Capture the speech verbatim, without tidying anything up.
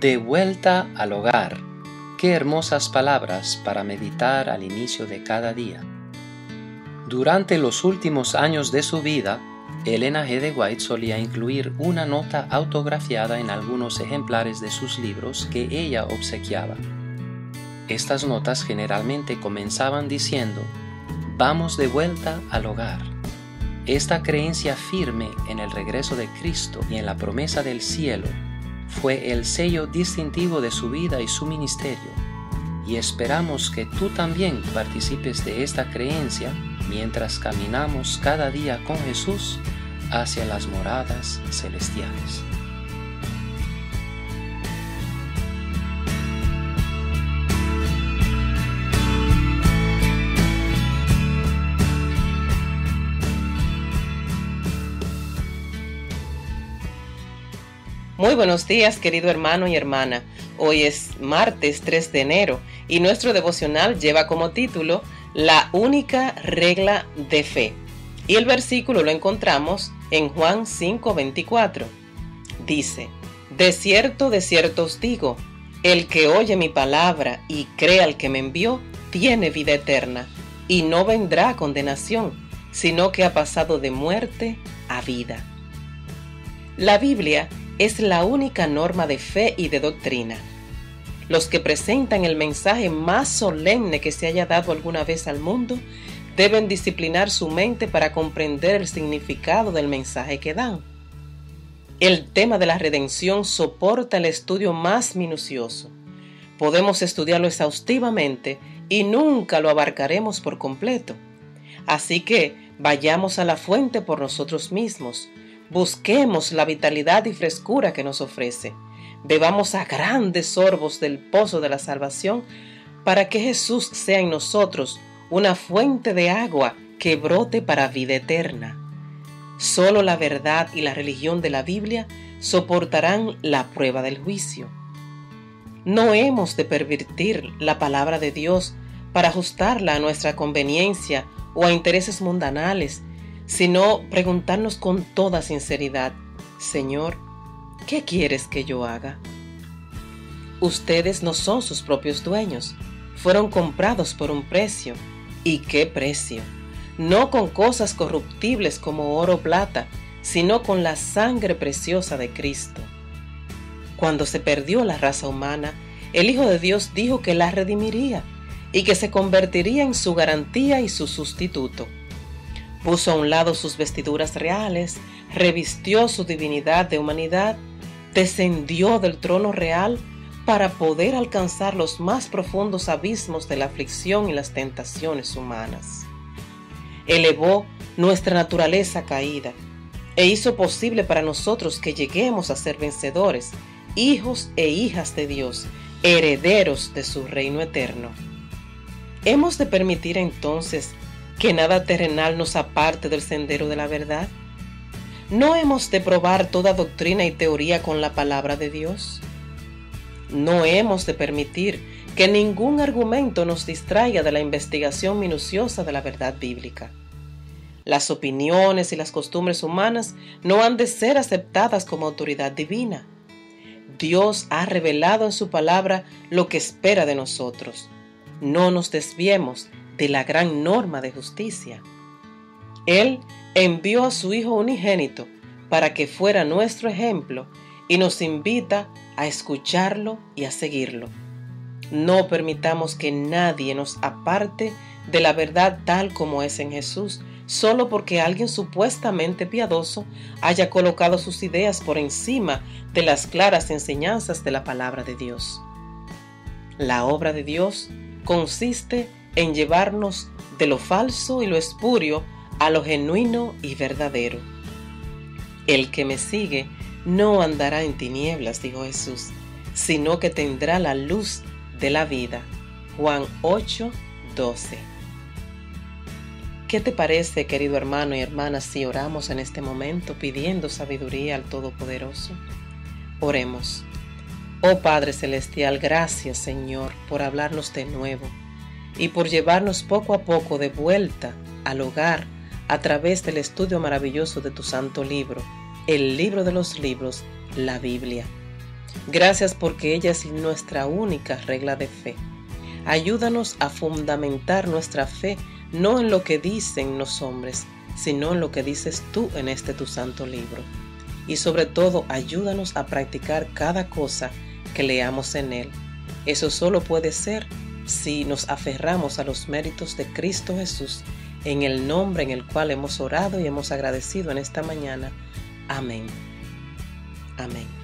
De vuelta al hogar. Qué hermosas palabras para meditar al inicio de cada día. Durante los últimos años de su vida, Elena G. de White solía incluir una nota autografiada en algunos ejemplares de sus libros que ella obsequiaba. Estas notas generalmente comenzaban diciendo: «Vamos de vuelta al hogar». Esta creencia firme en el regreso de Cristo y en la promesa del cielo fue el sello distintivo de su vida y su ministerio, y esperamos que tú también participes de esta creencia mientras caminamos cada día con Jesús hacia las moradas celestiales. Muy buenos días, querido hermano y hermana. Hoy es martes tres de enero y nuestro devocional lleva como título La única regla de fe. Y el versículo lo encontramos en Juan cinco veinticuatro. Dice: De cierto, de cierto os digo, el que oye mi palabra y cree al que me envió, tiene vida eterna, y no vendrá a condenación, sino que ha pasado de muerte a vida. La Biblia es la única norma de fe y de doctrina. Los que presentan el mensaje más solemne que se haya dado alguna vez al mundo deben disciplinar su mente para comprender el significado del mensaje que dan. El tema de la redención soporta el estudio más minucioso. Podemos estudiarlo exhaustivamente y nunca lo abarcaremos por completo. Así que vayamos a la fuente por nosotros mismos. Busquemos la vitalidad y frescura que nos ofrece. Bebamos a grandes sorbos del pozo de la salvación para que Jesús sea en nosotros una fuente de agua que brote para vida eterna. Solo la verdad y la religión de la Biblia soportarán la prueba del juicio. No hemos de pervertir la palabra de Dios para ajustarla a nuestra conveniencia o a intereses mundanales, sino preguntarnos con toda sinceridad: Señor, ¿qué quieres que yo haga? Ustedes no son sus propios dueños, fueron comprados por un precio. ¿Y qué precio? No con cosas corruptibles como oro o plata, sino con la sangre preciosa de Cristo. Cuando se perdió la raza humana, el Hijo de Dios dijo que la redimiría y que se convertiría en su garantía y su sustituto. Puso a un lado sus vestiduras reales, revistió su divinidad de humanidad, descendió del trono real para poder alcanzar los más profundos abismos de la aflicción y las tentaciones humanas. Elevó nuestra naturaleza caída e hizo posible para nosotros que lleguemos a ser vencedores, hijos e hijas de Dios, herederos de su reino eterno. ¿Hemos de permitir entonces que nada terrenal nos aparte del sendero de la verdad? ¿No hemos de probar toda doctrina y teoría con la palabra de Dios? No hemos de permitir que ningún argumento nos distraiga de la investigación minuciosa de la verdad bíblica. Las opiniones y las costumbres humanas no han de ser aceptadas como autoridad divina. Dios ha revelado en su palabra lo que espera de nosotros. No nos desviemos de la gran norma de justicia. Él envió a su Hijo unigénito para que fuera nuestro ejemplo y nos invita a escucharlo y a seguirlo. No permitamos que nadie nos aparte de la verdad tal como es en Jesús, solo porque alguien supuestamente piadoso haya colocado sus ideas por encima de las claras enseñanzas de la palabra de Dios. La obra de Dios consiste en llevarnos de lo falso y lo espurio a lo genuino y verdadero. El que me sigue no andará en tinieblas, dijo Jesús, sino que tendrá la luz de la vida. Juan ocho doce. ¿Qué te parece, querido hermano y hermana, si oramos en este momento pidiendo sabiduría al Todopoderoso? Oremos. Oh Padre Celestial, gracias, Señor, por hablarnos de nuevo y por llevarnos poco a poco de vuelta al hogar a través del estudio maravilloso de tu santo libro, el libro de los libros, la Biblia. Gracias porque ella es nuestra única regla de fe. Ayúdanos a fundamentar nuestra fe no en lo que dicen los hombres, sino en lo que dices tú en este tu santo libro. Y sobre todo, ayúdanos a practicar cada cosa que leamos en él. Eso solo puede ser si nos aferramos a los méritos de Cristo Jesús, en el nombre en el cual hemos orado y hemos agradecido en esta mañana. Amén. Amén.